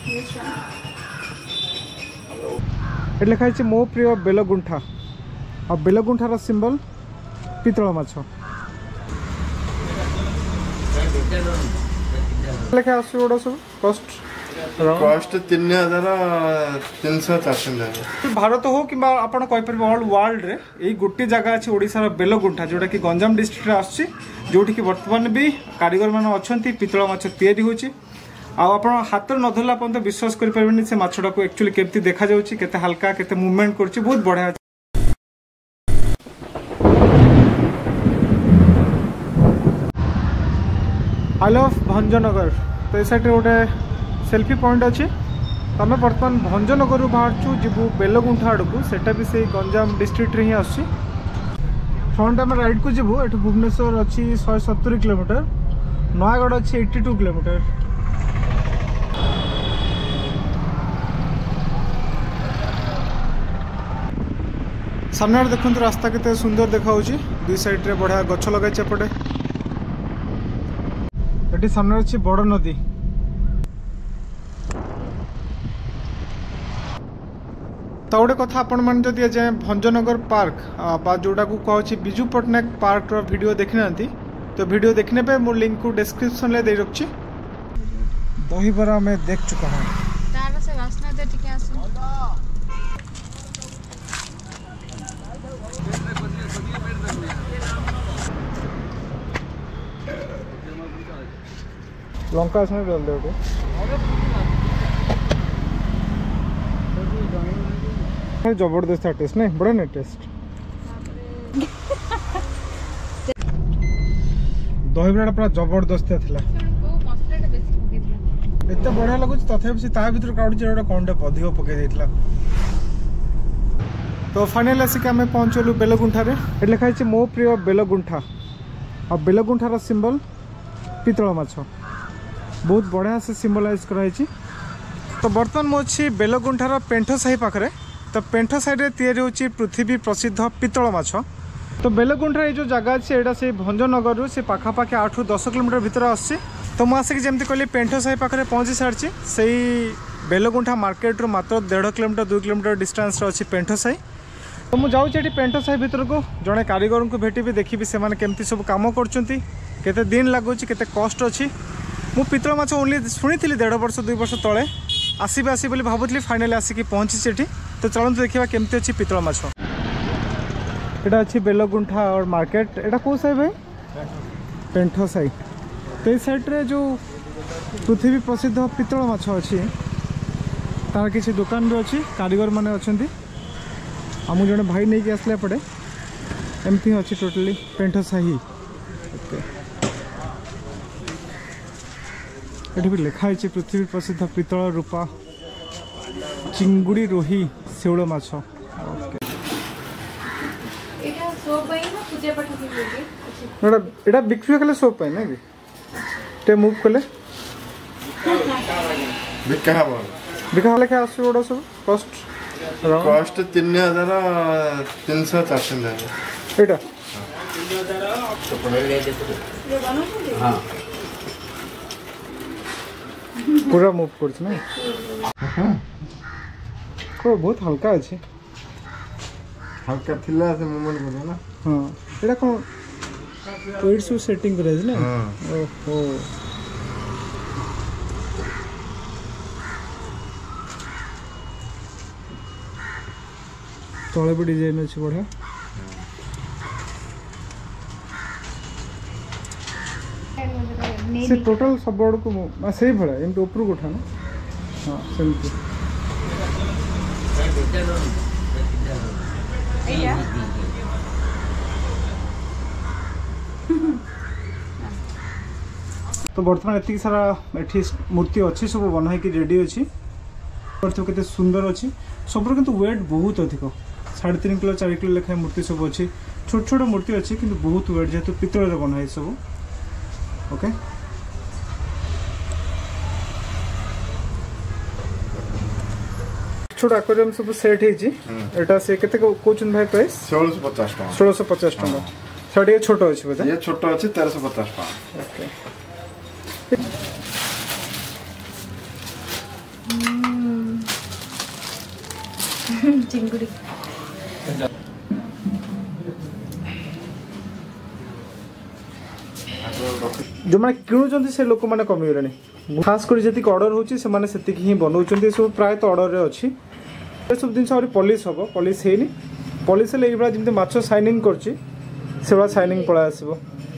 ये लिखा है मो प्रिय बेलगुंठा और बेलगुंठार सिंबल पितल माछ लिखा आसोड़ा सब कस्ट कस्ट 3300 भारत हो कि आपड़ कहीपर ऑल वर्ल्ड रे यही गोटे जगह अच्छी ओडिशार बेलगुंठा जोटा कि गंजाम डिस्ट्रिक्ट आसची जोटी कि वर्तमान भी कारीगर मान अच्छा पितल माछ तैयारी होची आप हाथ न धरला पर्यंत विश्वास करें से माछटा को एक्चुअली केमती देखा जाउची केते हल्का केते मूवमेंट करची बहुत बढ़िया। आई लव भंजनगर तो ये साइड गोटे सेल्फी पॉइंट अच्छे तो आम बर्तमान भंजनगर बाहर जीवु बेलगुंठा आड़ को सेटा भी से गंजाम डिस्ट्रिक्ट रे ही आसी फ्रंट आम राइड को जीवु एठू भुवनेश्वर अच्छी 170 किलोमीटर नयागढ़ अच्छी 82 किलोमीटर। सामने देखो रास्ता केते सुंदर देखा दुई साइड रे बढ़िया गछ लगे एपटे ये सामने अच्छी बड़ नदी तो गोटे कथा आपण मैंने जदि जाए भंजनगर पार्क जोटा को कहे बिजू पट्टनायक पार्क वीडियो देखी ना तो वीडियो देखने पे मो लिंक को डिस्क्रिप्शन ले दे रखी दही बरा में देख चुका हूँ लंका आसने जल्दी गोटे जबरदस्त टेस्ट नहीं बड़ा नहीं टेस्ट दही बड़ा पूरा जबरदस्त थिला एते बढ़िया लगुच तथापि ता भीतर काढुच गोटे कौनटे अधिक पकई देथिला। तो फाइनल आसिक आम पहुँचलु बेलगुंठा रे लिखा है मो प्रिय बेलगुंठा और बेलगुंठार सिंबल पितल माछ बहुत बढ़िया से सिम्बलाइज कराई। तो बर्तमान मुझे बेलगुंठार पेंठ साही पाखे तो पेंठ साइड तैयारी होची पृथ्वी प्रसिद्ध पितल माछ। तो बेलगुंठार ये जो जगह अच्छे यहाँ से भंजनगर से पाखापाखि 8 ରୁ 10 किलोमीटर भितर आसी तो मुझे आसिक जमी कहली पेंठ साही पाखे पहुँची सारी से बेलगुंठा मार्केट रू मात्र 1.5 किलोमीटर 2 किलोमीटर डिस्टेंस अच्छी पेंठ साही। तो मुझे जाऊँगी पेंठ साही भितर को जड़े कारीगर को भेटी देखी से केमती सब कम कर दिन लगुच केते कष्ट अच्छी मु पितल माछ ओनली शुणी 1.5 वर्ष 2 वर्ष तले आसबे बोली भावुली फाइनाली आसिक पहुँची सेठी। तो चलते देखा केमती अच्छी पितल माछ यहाँ अच्छी बेलगुंठा और मार्केट यहाँ कौ साई भाई पेंठ साई तो इस साइड रे जो पृथ्वी प्रसिद्ध पितल माछ अच्छी तार किसी दुकान भी अच्छी कारीगर माने अच्छी आम जड़े भाई नहीं कि आसले पड़े एमती अच्छी टोटली पेंठ साही ये भी लिखाई पृथ्वी प्रसिद्ध पितल रूपा चिंगुड़ी रोही शेउल माछ एटा बिक्री कले सोप पाए ना कि मूव कले बिका लेखे आसोड़ा सब कस्ट कस्ट 3300 एटा पूरा मूव कर बहुत हल्का अच्छे हल्का थिला से मूवमेंट कर ना। हां एटा कोन वेट सु सेटिंग करे ना। ओहो तले भी डिजाइन अच्छे बढ़िया से टोटल सब बड़ को से भाया एमती ऊपर को उठा ना। हाँ सेमती तो बर्तमान एति सारा एठी मूर्ति अच्छी सब बना है रेडी अच्छी केते सुंदर अच्छी सब किंतु वेट बहुत अधिक 3.5 किलो 4 किलो लेखाएं मूर्ति सब अच्छी छोट छोट मूर्ति अच्छी किंतु बहुत वेट जेहेतु पितल बना है सब। ओके छोट एक्वेरियम सब सेट है से केते कोचन भाई प्राइस 1650 टका साडी छोट अछि बता ये छोट अछि 1350 टका। ओके चिंगुड़ी जो मैंने किणुचंती से लोक मैंने कमिगले खास कर जी अर्डर होती से ही बनाऊँ सब प्रायतः अर्डर रे अच्छी सब जिन पॉलिश हम पॉलिश है पॉलिश हेल्ले ये जमी माछ साइनिंग कर साइनिंग पड़ा आसो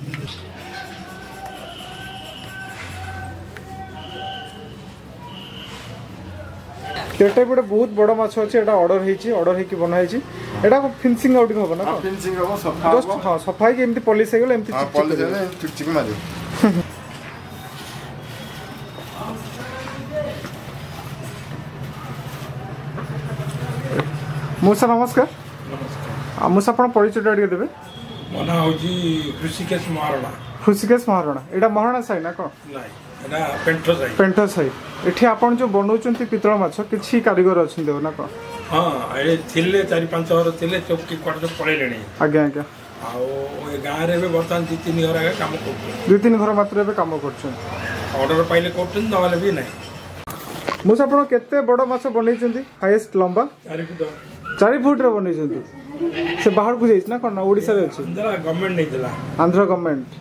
एटा गोटे बहुत बड़ माछ अच्छे ऑर्डर होगी बनाई एटा फिनिशिंग आउट हम ना फिनिशिंग हो सफा जस्ट हाँ सफा है एमती पॉलिश हो गला एमती हां पॉलिश है चिकचिक मारे मूसा नमस्कार मूसा आपण परिचय टिके देबे मो ना होजी ऋषिकेश महाराणा ऋषिकेश महाराणा एटा महाराणा साई ना को नहीं एटा पेंटो साई एठी आपण जो बनौचंती पितळ माछ किछि कारीगर अछन देव ना को हां एडे थिले 4-5 घर थिले चौकी क्वार्टर पळेलेनी आज्ञा आज्ञा आ ओ गाँ रे वर्तमान 2-3 घर आगे काम कर 2-3 घर मात्र एबे काम करछन ऑर्डर पाइले करछन नवाले भी नहीं मूसा आपण केते बड़ माछ बनैचंती हाईएस्ट लंबा 4 फुट रे बनैचंती से बाहर को जाइछ ना कोन ओडिसा रे अछि आंध्र गवर्नमेंट नहीं दिला आंध्र गवर्नमेंट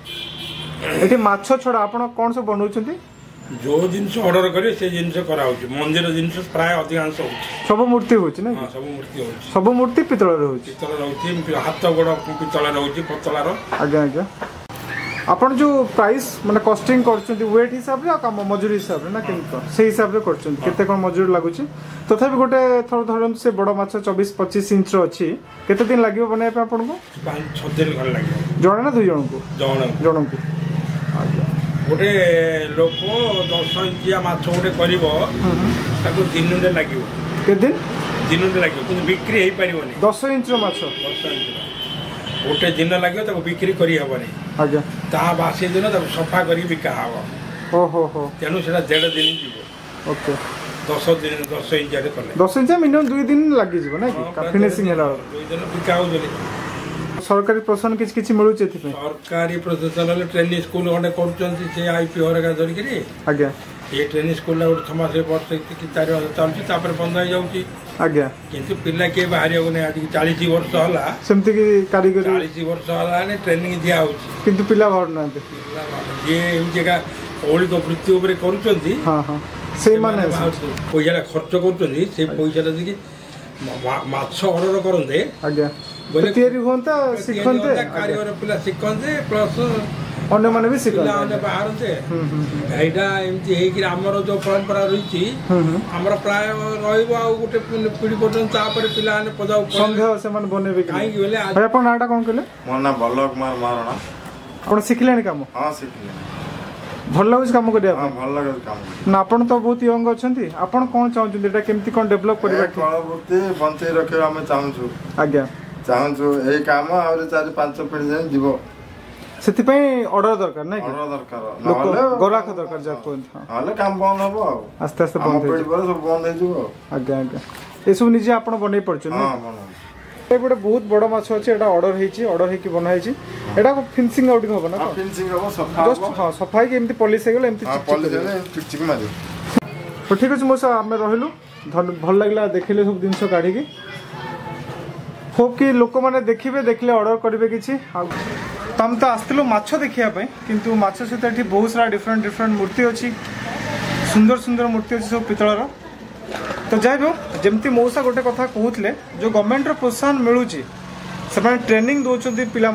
एठी माछ छोड़ा आपण कोन से बनौचंती जो जिनस ऑर्डर करे से जिनस करा होची मंदिर जिनस प्राय अधिकांश होची सब मूर्ति होची ना हां सब मूर्ति होची सब मूर्ति पितळ रे होची पितल रहउची हाथ गोड़ पितल रहउची पतलार आज्ञा आज्ञा आपण जो प्राइस माने कॉस्टिंग करचंती वेट हिसाब रे काम मजूरी हिसाब रे ना केन से हिसाब रे करचंती केते कोन मजूरी लागुची तथापि गोटे थोर धरन से बड़ माछ 24-25 इंच रो अछि केते दिन लागियो बनाय पे आपण को 5-6 दिन घर लागियो जण ना दुई जण को जण को आज्ञा गोटे लोक 10 इंचिया माछ गोटे करिवो ताको दिनुडे लागिवो के दिन दिनुडे लागिवो किंतु बिक्री हेई परिवोनी 10 इंच रो माछ 10 इंच गोटे दिन लागिवो ताको बिक्री करी हबनी आज्ञा ता बासी दिन ताको सफा करी बिका हबो हो तेनु सेटा 1.5 दिन जीवो ओके 10 इंच रे कले 10 इंच मिनिमम 2 दिन लागि जीवो ना कि फिनिशिंग हेला 2 दिन बिका हो जले सरकारी प्रोत्साहन किछ किछ मिलुचे एथि सरकारी प्रोत्साहन ट्रेनिंग स्कूल गने करचंती से आईपी होरगा धरि करी आज्ञा ये ट्रेनिंग स्कूल ला 6 मास वर्ष कि 4 मास चलची तापर बंद हो जाउची आज्ञा किंतु पिल्ला के बाहर गने आज 40 वर्ष होला सेमति की कारीगरी 40 वर्ष होला ने ट्रेनिंग दिया होची किंतु पिला भर नाते ये इन जगह मौलिक वृत्ति ऊपर करूचंती हां हां से माने पैसा खर्च करूचंती से पैसा देखि माछ ऑर्डर करंदे आज्ञा बोले तयारी होंता सिखंते कारीगर पिला सिखंते प्लस अन्य माने भी सिखंते पिला बाहर से एटा एमती हे कि हमर जो परंपरा रहिची हमर प्राय रहइबो आ गुटे पीढ़ी पर्यंत तापर पिला ने पजाउ संदेह से मन बनेबे काई कि बोले भाई अपन नाटा कोन केले मोर ना बल्लभ कुमार महाराणा आपण सिखलेनी काम हां सिखले भल लागुच काम करिया हां भल लागे काम ना आपण तो बहुत यंग अछंती आपण कोन चाहउछन एटा केमती कोन डेवलप करबा कलावृत्ति बंचै रखे हम चाहूछु आज्ञा चाहूछु ए काम और 4-5 पीढ़ी जाय जीवो सेति पई ऑर्डर दरकार नै ऑर्डर दरकार लोक गोराख दरकार जा कोन हाले काम बंद हबो आस्ते आस्ते बंद हो पीढ़ी पर सब बंद हे जीवो आज्ञा आज्ञा ए सब निजे आपण बनै पड़छ हां बना ए गोटे बहुत बड़ माछ अच्छे एटा ऑर्डर होगी बनाई एटा फिनिशिंग आउट हम ना फिनिशिंग हो सफा जस्ट हाँ सफा है एमती पॉलिश हो गला एमती हां पॉलिश है चिकचिक मारे तो ठीक अछि मोसा आमे रहिलु भल लागला देखिले सब जिंस काढी के होप कि लोक माने देखिबे देखले ऑर्डर करिवे किछि हम तो आस्तिलो माछ देखिया पय किंतु माछ सहित एठी बहुत सारा डिफरेंट मूर्ति अछि सुंदर सुंदर मूर्ति अछि सब पितळर तो जाए जमती मौसा गोटे कथा कहते जो गवर्नमेंट प्रोत्साहन मिलूँ से ट्रेनिंग दौरान पिला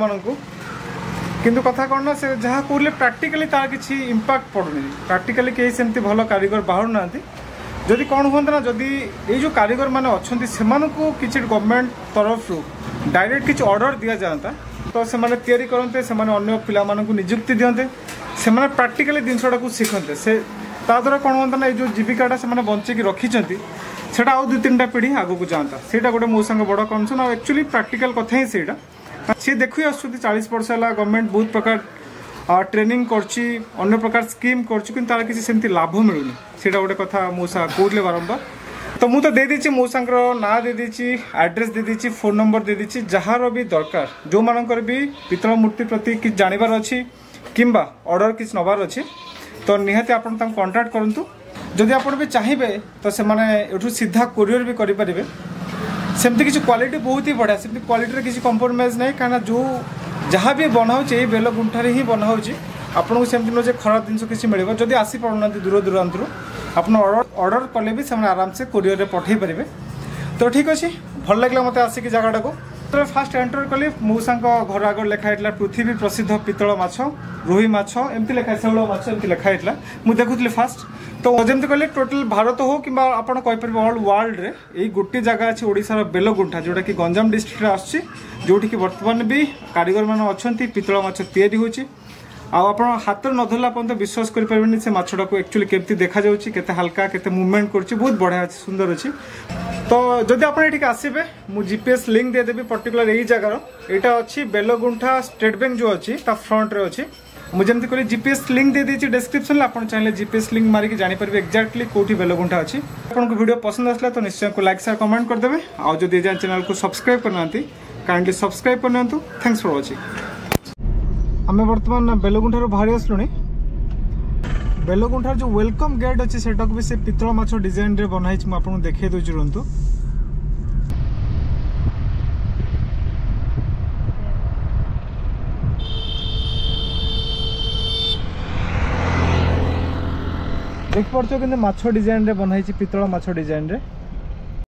किंतु कथा कौन ना से जहाँ कहले प्राक्टिकली तार किसी इंपैक्ट पड़ुनी प्राक्टिकली कहीं सेमती भल कारीगर बाहर ना जदि कौन हूँ ना जदि ये जो कारीगर मैंने अच्छा से किसी गवर्नमेंट तरफ डायरेक्ट किसी ऑर्डर दि जाता तो से तैयारी करते से अन्य पिला निजुक्ति दिखते से प्राक्टिकली जिनसा शिखते से ताद्वारा कौन होता ना जो जीविकाटा से बंचिकी रखिंट से आउ 2-3टा पीढ़ी आग को जाता से गोटे मो सांग बड़ कनसर्न आ एक्चुअली प्राक्टिकल कथा ही से सी देखु आस 40 वर्ष है गवर्नमेंट बहुत प्रकार ट्रेनिंग करछि अन्य प्रकार स्कीम करछि तार किसी सेमती लाभ मिलूनी से गोटे कथा मौसा कहते बारंबार तो मुझे तो दे दीची मौसांकर ना दे दीची एड्रेस दे दीची फोन नंबर दे दीची जहार भी दरकार जो मानकर भी पितल मूर्ति प्रति कि जानिबार अछि किंबा ऑर्डर किछ नबार अछि तो निहाती आपण तांको कांटेक्ट करंतु जदि आपण भी चाहिए तो से माने एठु सीधा कोरियर भी करि परिबे सेमती किसी क्वालिटी बहुत ही बढ़िया सेमती क्वालिटी किसी कंप्रोमाइज नहीं कहीं जो जहाँ भी बनाऊँचे ये बेलगुंठार ही बनाऊँगी आपको सेमती नुहे खराब जिन किसी मिले जदि आसी पाना दूर दूरांतर आप ऑर्डर कले भी आराम से कोरियर रे पठे पारे। तो ठीक अच्छे भल लगे मत आसिक जगटा को तो फास्ट एंटर कली मौसा घर आगे लिखाई पृथ्वी प्रसिद्ध पितल माछ रोही माछ एमती लिखाई शौल माछ एमती लिखाई मुझे देखुली फास्ट। तो जमी कहले टोटाल भारत हो कि आपरे ऑल वर्ल्ड रे यही गोटे जगह अच्छी ओडिशार बेलगुंठा जोटा कि गंजाम डिस्ट्रिक्ट आसुच्छी जोटि बर्तमान भी कारीगर मान अच्छा पितल माछ तैयारी होची आप हाथ न धरला पर्यटन विश्वास करें से मछटा को एक्चुअली केमती देखा जाए हल्का केते मूवमेंट कर बहुत बढ़िया अच्छी सुंदर अच्छी। तो जदि आप आसबे मुझे जीपीएस लिंक देदेवी पर्टिकुलर यही जगार यहाँ अच्छी बेलगुंठा स्टेट बैंक जो अच्छी फ्रंट रे अच्छी मुझे जमी कहली जीपीएस लिंक दे देती डिस्क्रिप्शन आप चाहिए जीपीएस लिंक मारिक जापर एक्जाक्टली कौटी बेलगुंठा अच्छी। आपको वीडियो पसंद आसला तो निश्चय को लाइक शेयर कमेंट करदे आउ जदि चैनल को सब्सक्राइब करना काइंडली सब्सक्राइब करना। Thanks for watching. आम बर्तमान बेलगुंठार बाहरी आसलु बेलगुंठार जो वेलकम गेट अच्छी सेटा को भी से पितल माछ डिजाइन रे बनाई आपको देखे दूसरी रुंतु देख पार्थ कि माछ डिजाइन रे बनाई पितल माछ डिजाइन रे।